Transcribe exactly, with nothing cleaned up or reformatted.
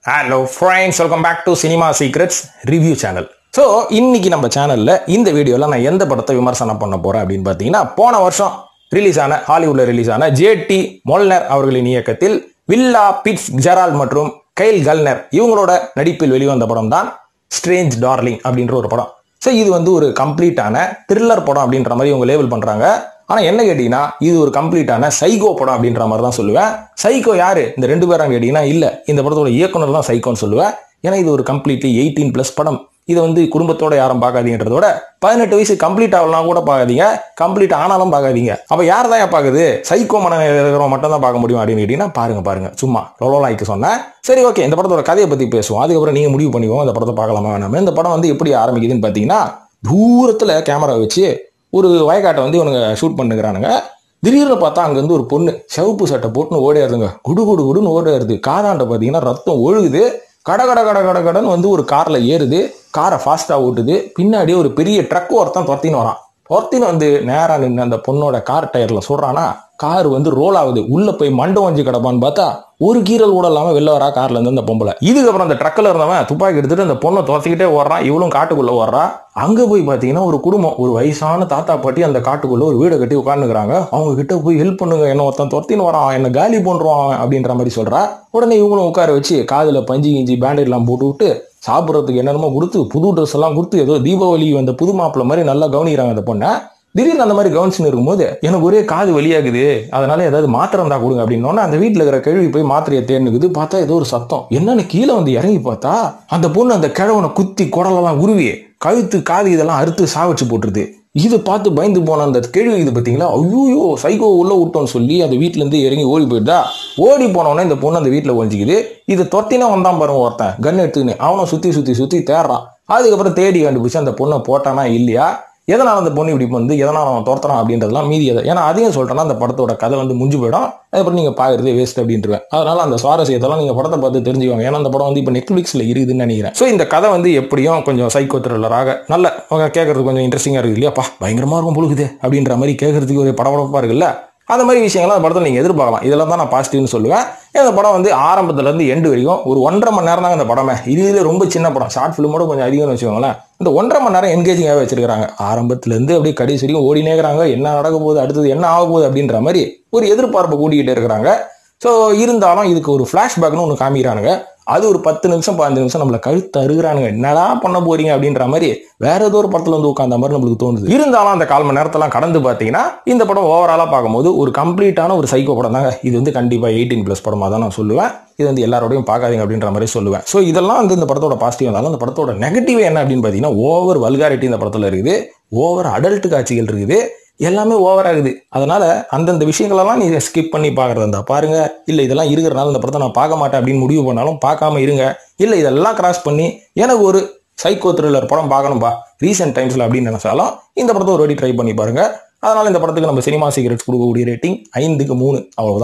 Hello friends, welcome back to Cinema Secrets Review Channel. So, இன்னைக்கு நம்ம சேனல்ல இந்த வீடியோல நான் எந்த படத்தை விமர்சனம் பண்ண போறேன் அப்படின்னு பாத்தீங்கன்னா, போன வருஷம் ரிலீஸ் ஆன ஹாலிவுட்ல ரிலீஸ் ஆன ஜே.டி. மோல்னர் அவர்களின் இயக்கத்தில் வில்லா பிட்ஸ் ஜெரால்ட் மற்றும் கைல் கல்னர் இவங்களோட நடிப்பில் வெளிவந்த படம் தான் ஸ்ட்ரேஞ்ச் டார்லிங் அப்படின்ற ஒரு படம். ஸோ இது வந்து ஒரு கம்ப்ளீட்டான த்ரில்லர் படம் அப்படின்ற மாதிரி இவங்க லேபிள் பண்றாங்க. ஆனா என்ன கேட்டீங்கன்னா, இது ஒரு கம்ப்ளீட்டான சைக்கோ படம் அப்படின்ற மாதிரி தான் சொல்லுவேன். சைக்கோ யாரு இந்த ரெண்டு பேரும் கேட்டீங்கன்னா, இல்ல இந்த படத்தோட இயக்குனர் தான் சைக்கோன்னு சொல்லுவேன். ஏன்னா இது ஒரு கம்ப்ளீட்லி எயிட்டீன் பிளஸ் படம். இதை வந்து குடும்பத்தோட யாரும் பார்க்காதீங்கன்றதோட பதினெட்டு வயசு கம்ப்ளீட் ஆகலாம் கூட பார்க்காதீங்க, கம்ப்ளீட் ஆனாலும் பார்க்காதீங்க. அப்ப யார் தான் பாக்குது? சைக்கோ மன மட்டும் தான் பார்க்க முடியும் அப்படின்னு கேட்டீங்கன்னா, பாருங்க பாருங்க சும்மா லோலாய்க்கு சொன்னேன். சரி, ஓகே, இந்த படத்தோட கதையை பத்தி பேசுவோம். அதுக்கப்புறம் நீங்க முடிவு பண்ணிக்கோங்க இந்த படத்தை பார்க்கலாமா வேணாமே. இந்த படம் வந்து எப்படி ஆரம்பிக்குதுன்னு பாத்தீங்கன்னா, தூரத்துல கேமரா வச்சு ஒரு வயக்காட்டை வந்து இவனுங்க ஷூட் பண்ணுகிறானுங்க. திடீர்னு பார்த்தா அங்க இருந்து ஒரு பொண்ணு சிவப்பு சட்டை போட்டுன்னு ஓடியாருதுங்க. குடு குடு குடுன்னு ஓடியாருது. காராண்ட பாத்தீங்கன்னா ரத்தம் ஒழுகுது. கட கட கட கட கடன்னு வந்து ஒரு கார்ல ஏறுது. காரை ஃபாஸ்டா ஓட்டுது. பின்னாடி ஒரு பெரிய ட்ரக் ஒருத்தன் துரத்தின்னு வரான். துரத்தின்னு வந்து நேரா நின்று அந்த பொண்ணோட கார் டயர்ல சொல்றானா, கார் வந்து ரோல் ஆகுது. உள்ள போய் மண்டை வஞ்சி கிடப்பான்னு பார்த்தா ஒரு கீரல் கூட இல்லாம வெளில வரா கார்ல இருந்து அந்த பொம்பளை. இதுக்கப்புறம் அந்த ட்ரக்ல இருந்தவன் துப்பாக்கி எடுத்துட்டு அந்த பொண்ணை துரத்திக்கிட்டே ஓடுறான். இவளும் காட்டுக்குள்ள ஓடுறா. அங்க போய் பாத்தீங்கன்னா ஒரு குடும்பம், ஒரு வயசான தாத்தா பாட்டி அந்த காட்டுக்குள்ள ஒரு வீடை கட்டி உட்காந்துக்கிறாங்க. அவங்க கிட்ட போய் ஹெல்ப் பண்ணுங்க, என்ன ஒருத்தன் துரத்தின்னு வரான், என்ன காலி பண்றான் அப்படின்ற மாதிரி சொல்றா. உடனே இவங்களும் உட்கார வச்சு காதுல பஞ்சு கிஞ்சி பேண்டேட் எல்லாம் போட்டு விட்டு சாப்பிட்றதுக்கு என்னென்னமோ கொடுத்து புது ட்ரெஸ் எல்லாம் கொடுத்து ஏதோ தீபாவளி அந்த புது மாப்பிள்ள மாதிரி நல்லா கவனிக்கிறாங்க அந்த பொண்ணை. திடீர்னு அந்த மாதிரி கவனிச்சுன்னு இருக்கும்போது எனக்கு ஒரே காது வலியாகுது, அதனால ஏதாவது மாத்திரை இருந்தா கொடுங்க அப்படின்னோன்னா அந்த வீட்டுல இருக்கிற கிழவி போய் மாத்திரையை தேர்னுக்குது. பார்த்தா ஏதோ ஒரு சத்தம். என்னன்னு கீழே வந்து இறங்கி பார்த்தா அந்த பொண்ணு அந்த கிழவனை குத்தி குடலெல்லாம் உருவி கழுத்து காது இதெல்லாம் அறுத்து சாவச்சு போட்டுருது. இதை பார்த்து பயந்து போன அந்த கேள்வி இது பார்த்தீங்களா, ஐயோ சைக்கோ உள்ள விட்டோன்னு சொல்லி அந்த வீட்டுல இருந்து இறங்கி ஓடி போயிட்டா. ஓடி போனோடனே இந்த பொண்ணு அந்த வீட்டுல ஒழிஞ்சிக்குது. இது தொத்தினா வந்தான் பாருங்க ஒருத்தன் கன் எடுத்துன்னு, அவனை சுத்தி சுத்தி சுத்தி தேடுறான். அதுக்கப்புறம் தேடி கண்டுபிடிச்சு அந்த பொண்ணை போட்டானா இல்லையா, எதனால அந்த பொண்ணு இப்படி வந்து எதனால அவன் தோர்த்தறான் அப்படின்றதுலாம் மீதி எதை. ஏன்னா அதையும் சொல்றேன்னா அந்த படத்தோட கதை வந்து முடிஞ்சு போயிடும். அதுக்கப்புறம் நீங்க பாக்குறதே வேஸ்ட் அப்படின்ட்டுருவேன். அதனால அந்த சுவாரஸ்யத்தெல்லாம் நீங்க படத்தை பார்த்து தெரிஞ்சுக்கோங்க. ஏன்னா அந்த படம் வந்து இப்போ நெட்ஃபிளிக்ஸ்ல இருக்குதுன்னு நினைக்கிறேன். ஸோ இந்த கதை வந்து எப்படியும் கொஞ்சம் சைக்கோ த்ரில்லராக நல்ல கேட்கறதுக்கு கொஞ்சம் இன்ட்ரெஸ்டிங்கா இருக்கு இல்லையாப்பா, பயங்கரமா இருக்கும் பொழுது அப்படின்ற மாதிரி கேட்கறதுக்கு ஒரு படபடப்பா இருக்குல்ல. அந்த மாதிரி விஷயங்கள்லாம் அந்த படத்தில் நீங்கள் எதிர்பார்க்கலாம். இதெல்லாம் தான் நான் பாசிட்டிவ்னு சொல்லுவேன். இந்த படம் வந்து ஆரம்பத்துலேருந்து எண்டு வரைக்கும் ஒரு ஒன்றரை மணி நேரம் தாங்க இந்த படமே. இது ரொம்ப சின்ன படம், ஷார்ட் ஃபிலிமோட கொஞ்சம் அதிகம்னு வச்சுக்கோங்களேன். இந்த ஒன்றரை மணி நேரம் என்கேஜிங்காக வச்சிருக்காங்க. ஆரம்பத்துலேருந்து அப்படியே கடைசி வரைக்கும் ஓடினேக்கிறாங்க. என்ன நடக்க போகுது, அடுத்தது என்ன ஆக போகுது அப்படின்ற மாதிரி ஒரு எதிர்பார்ப்பை கூட்டிகிட்டே இருக்கிறாங்க. ஸோ இருந்தாலும் இதுக்கு ஒரு ஃப்ளாஷ்பேக்னு ஒன்று காமிக்கிறானுங்க. அது ஒரு பத்து நிமிஷம் பதினஞ்சு நிமிஷம் நம்மளை கழுத்து அறுகிறானுங்க. என்னடா பண்ண போறீங்க அப்படின்ற மாதிரி வேற ஏதோ ஒரு படத்துல வந்து உட்காந்த மாதிரி நம்மளுக்கு தோணுது. இருந்தாலும் அந்த கால் மணி நேரத்தெல்லாம் கடந்து பார்த்தீங்கன்னா இந்த படம் ஓவராலா பார்க்கும்போது ஒரு கம்ப்ளீட்டான ஒரு சைக்கோ படம் தாங்க. இது வந்து கண்டிப்பா எயிட்டீன் பிளஸ் படமா தான் நான் சொல்லுவேன். இது வந்து எல்லாரோடையும் பார்க்காதீங்க அப்படின்ற மாதிரி சொல்லுவேன். ஸோ இதெல்லாம் வந்து இந்த படத்தோட பாசிட்டிவ் இருந்தாலும் அந்த படத்தோட நெகட்டிவ் என்ன அப்படின்னு பார்த்தீங்கன்னா, ஓவர் வல்காரிட்டி இந்த படத்துல இருக்குது, ஓவர் அடல்ட் காட்சிகள் இருக்குது, எல்லாமே ஓவர் ஆகுது. அதனால அந்தந்த விஷயங்களெல்லாம் நீங்க ஸ்கிப் பண்ணி பாக்குறதா இருந்தா பாருங்க. இல்ல இதெல்லாம் இருக்கிறனால இந்த படத்தை நான் பார்க்க மாட்டேன் அப்படின்னு முடிவு பண்ணாலும் பார்க்காம இருங்க. இல்ல இதெல்லாம் கிராஸ் பண்ணி எனக்கு ஒரு சைக்கோ த்ரில்லர் படம் பார்க்கணும்பா ரீசெண்ட் டைம்ஸ்ல அப்படின்னு நினைச்சாலும் இந்த படத்தை ஒரு வாட்டி ட்ரை பண்ணி பாருங்க. அதனால இந்த படத்துக்கு நம்ம சினிமா சீக்ரெட்ஸ் கொடுக்கக்கூடிய ரேட்டிங் ஐந்துக்கு மூணு, அவ்வளவுதான்.